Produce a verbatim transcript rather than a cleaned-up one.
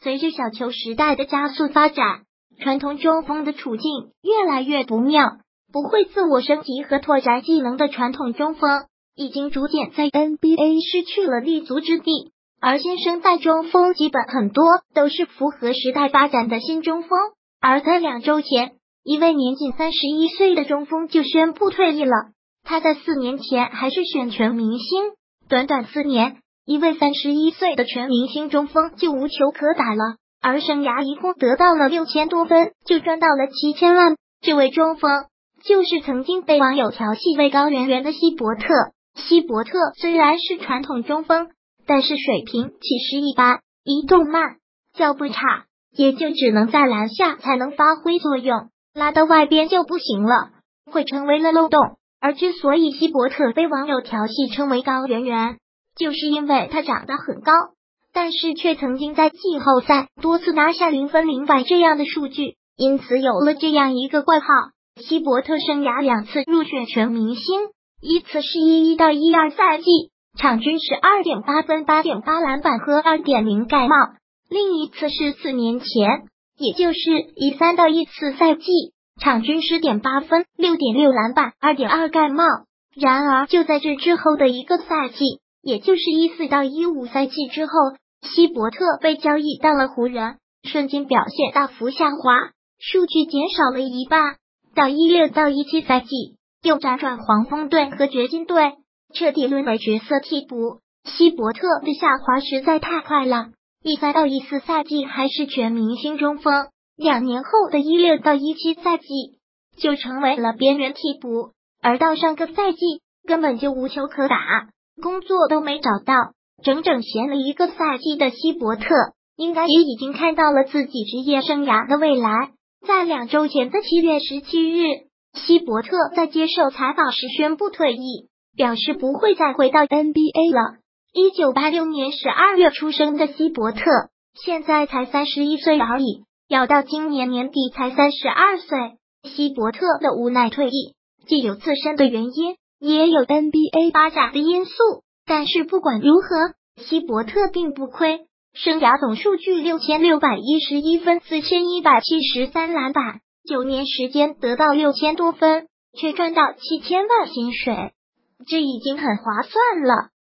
随着小球时代的加速发展，传统中锋的处境越来越不妙。不会自我升级和拓展技能的传统中锋，已经逐渐在 N B A 失去了立足之地。而新生代中锋基本很多都是符合时代发展的新中锋。而在两周前，一位年仅三十一岁的中锋就宣布退役了。他在四年前还是选全明星，短短四年，一位三十一岁的全明星中锋就无球可打了，而生涯一共得到了六千多分，就赚到了七千万。这位中锋就是曾经被网友调戏为高圆圆的希伯特。希伯特虽然是传统中锋，但是水平其实一般，移动慢，脚步差，也就只能在篮下才能发挥作用，拉到外边就不行了，会成为了漏洞。而之所以希伯特被网友调戏称为高圆圆，就是因为他长得很高，但是却曾经在季后赛多次拿下零分零百这样的数据，因此有了这样一个怪号。希伯特生涯两次入选全明星，一次是一一到一二赛季，场均是 二点八分 八点八篮板和 二点零 盖帽，另一次是四年前，也就是一三到一四赛季，场均 十点八分 六点六篮板 二点二 盖帽。然而就在这之后的一个赛季，也就是一四到一五赛季之后，希伯特被交易到了湖人，瞬间表现大幅下滑，数据减少了一半。到一六到一七赛季，又辗转黄蜂队和掘金队，彻底沦为角色替补。希伯特的下滑实在太快了，一三到一四赛季还是全明星中锋，两年后的一六到一七赛季就成为了边缘替补，而到上个赛季根本就无球可打，工作都没找到，整整闲了一个赛季的希伯特，应该也已经看到了自己职业生涯的未来。在两周前的七月十七日，希伯特在接受采访时宣布退役，表示不会再回到 N B A 了。一九八六年十二月出生的希伯特，现在才三十一岁而已，要到今年年底才三十二岁。希伯特的无奈退役，既有自身的原因，也有 N B A 发展的因素。但是不管如何，希伯特并不亏。生涯总数据六千六百一十一分，四千一百七十三篮板，九年时间得到六千多分，却赚到七千万薪水，这已经很划算了。